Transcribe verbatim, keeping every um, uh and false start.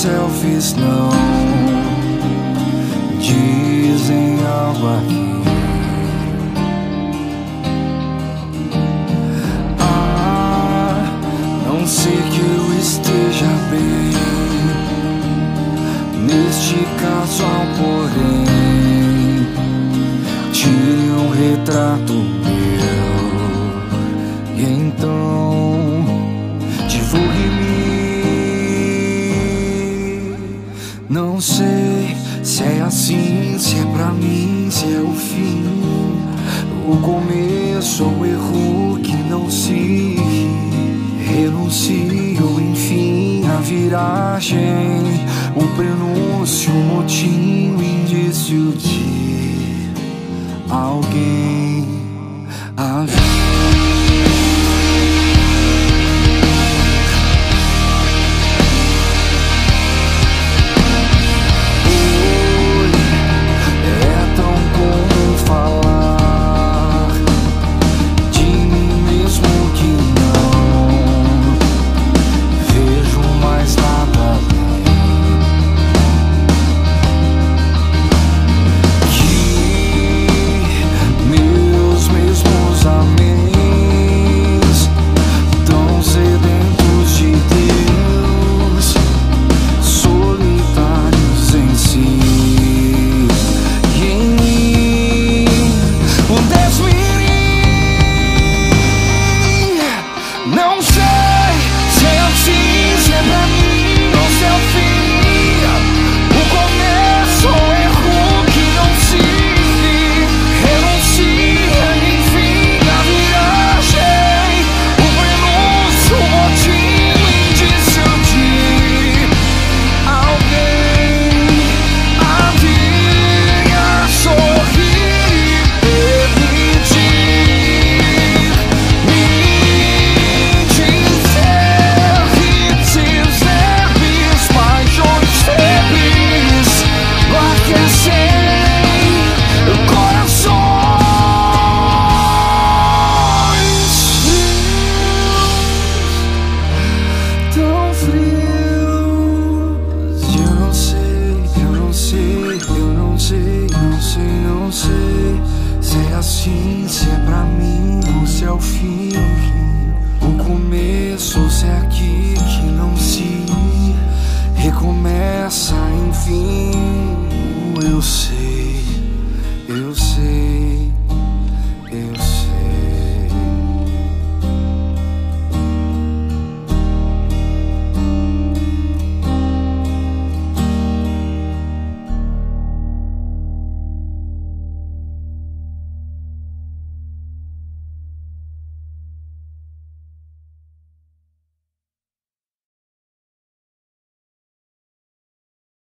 selfies não dizem algo aqui. Ah, não sei que eu esteja bem neste casual, porém tire um retrato meu e então divulgue-me. Não sei se é assim, se é pra mim, se é o fim, o começo ou o erro que não se renuncio, enfim, a viragem, o prenúncio, o motim, o indício de alguém a vir. Se é pra mim ou se é o fim, o começo ou se é aqui que não se recomeça, enfim.